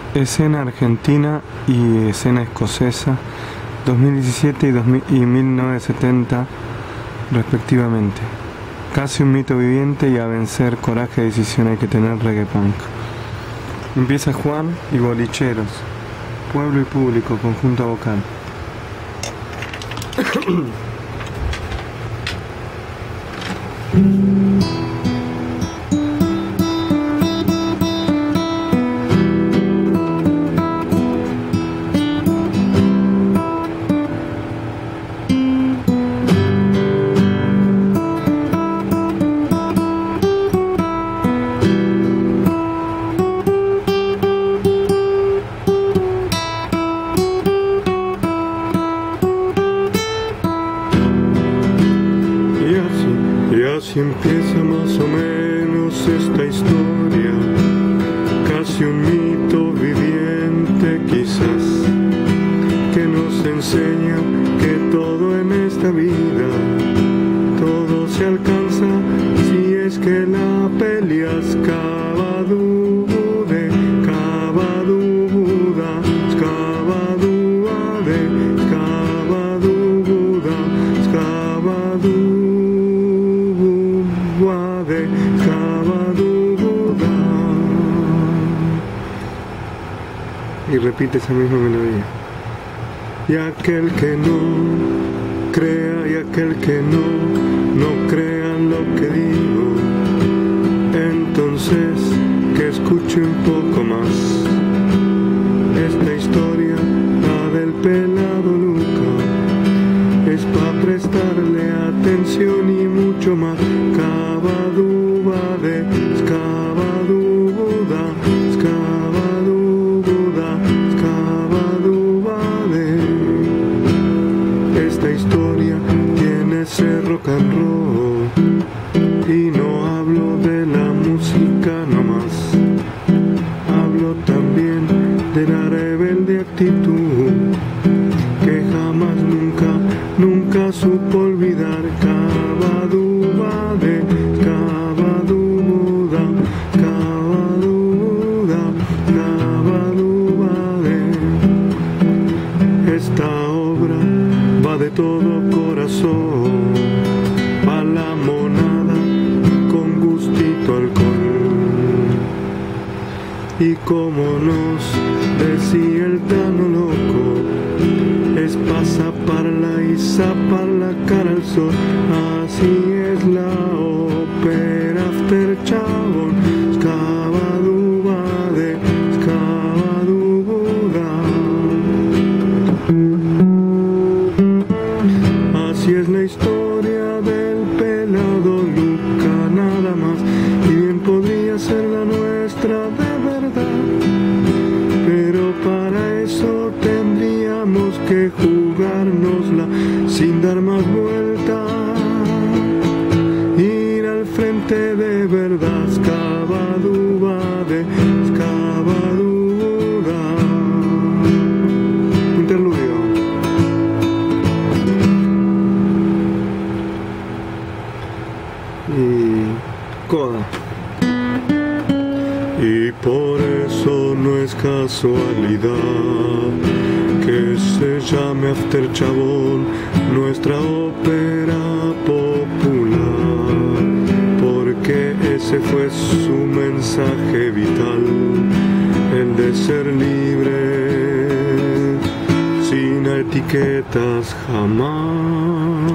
Escena argentina y escena escocesa, 2017 y 1970 respectivamente. Casi un mito viviente, y a vencer, coraje, decisión hay que tener, reggae punk. Empieza Juan y Bolicheros, pueblo y público, conjunto vocal. Así empieza más o menos esta historia, casi un mito viviente quizás, que nos enseña que todo en esta vida, todo se alcanza si es que la peleas cabadude, cabaduda, cabaduade, cabaduda, cabaduda. Y repite esa misma melodía. Y aquel que no crea, y aquel que no crea en lo que digo, entonces que escuche un poco más esta historia, la del pelado Luca, es pa' prestarle atención y mucho más. Cabadubade, escabaduda, escabaduda, escabadubade. Esta historia tiene ese rock and roll, y no hablo de la música nomás, hablo también de la rebelde actitud que jamás nunca supo olvidar. Cabadubade, cabaduda, cabaduda, cabadubade. Esta obra va de todo corazón, pa' la monada con gustito alcohol. Y como nos decía el Tano loco, es pa' zaparla y zapar la cara al sol. Así es la ópera after chabón. Escabadubade, escabaduda. Así es la historia del pelado Luca, nada más, y bien podría ser la nuestra de verdad, pero para eso tendríamos que jugárnosla sin dar más vuelta, ir al frente de verdad. Escabadubade, escabaduda. Interludio. Y coda. Y por eso no es casualidad que se llame After Chabón, nuestra ópera popular, porque ese fue su mensaje vital, el de ser libre, sin etiquetas jamás.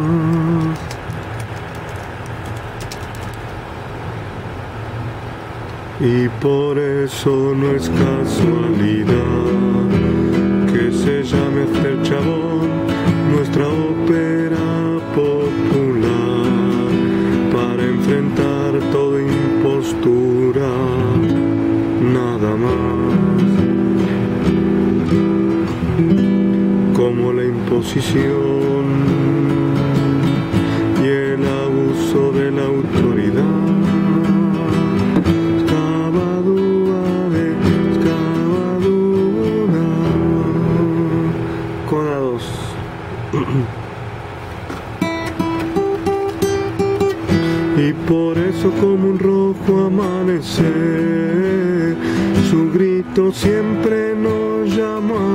Y por eso no es casualidad que se llame After Chabón, nuestra ópera popular, para enfrentar toda impostura, nada más, como la imposición y el abuso de la autoridad. Y por eso como un rojo amanecer. Su grito siempre nos llama a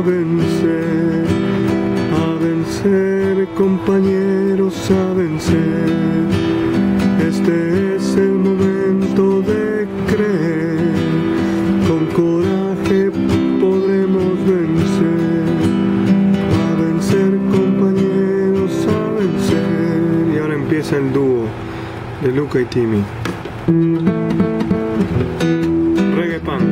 vencer, compañeros, a vencer. Este es el momento de creer, con coraje podremos vencer. A vencer, compañeros, a vencer. Y ahora empieza el dúo de Luca y Timmy. Reggae punk.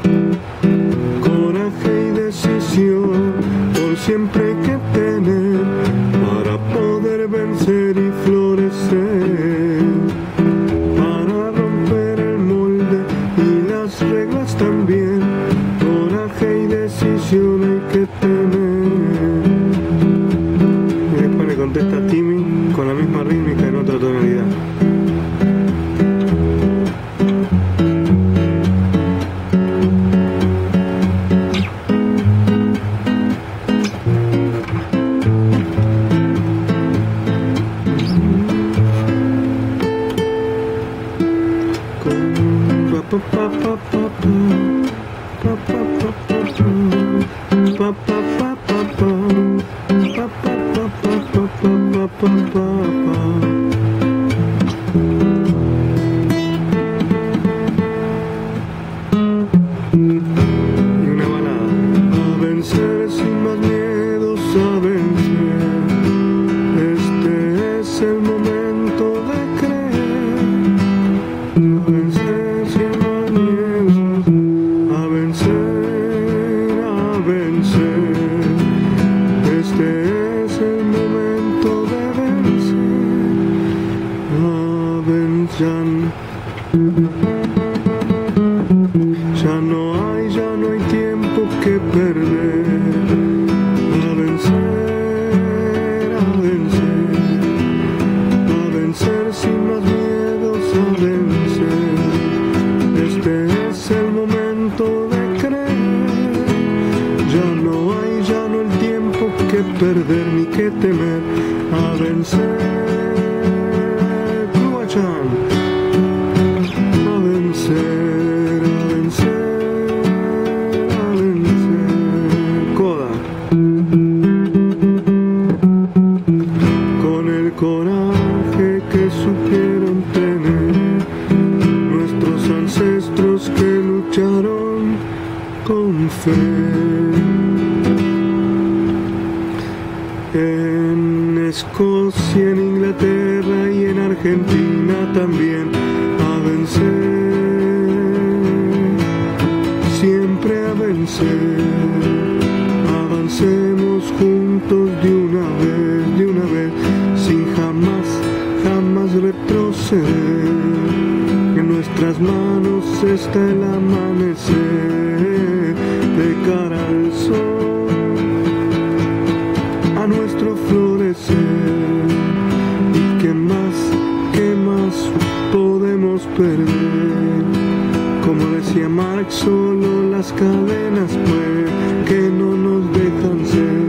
Coraje y decisión, por siempre hay que tener, para poder vencer y florecer, para romper el molde y las reglas también. Coraje y decisión hay que tener. Y después le contesta Timmy con la misma rítmica en otra tonalidad. Ya no hay tiempo que perder. A vencer sin más miedos, a vencer. Este es el momento de creer. Ya no hay el tiempo que perder ni que temer. A vencer. Cruachan. A vencer, Coda. Con el coraje que supieron tener nuestros ancestros que lucharon con fe. En Escocia, en Inglaterra y en Argentina también. A vencer, siempre a vencer. Avancemos juntos de una vez, sin jamás retroceder. En nuestras manos está el amanecer, de cara al sol, a nuestro florecer. ¿Y qué más podemos perder? Como decía Marx, solo las cadenas pues, que no nos dejan ser,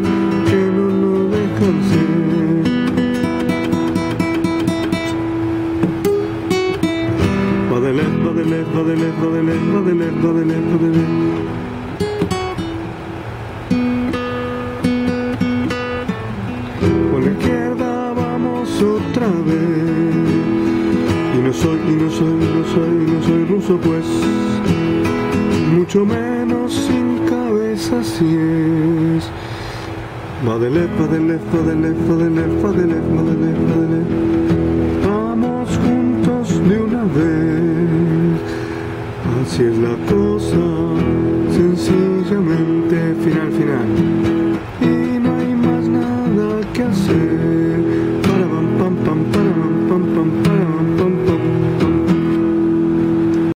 Va de left. Por la izquierda vamos otra vez. Y no soy ruso pues, mucho menos sin cabeza si es. Va de left. Vamos juntos de una vez. Así es la cosa, sencillamente.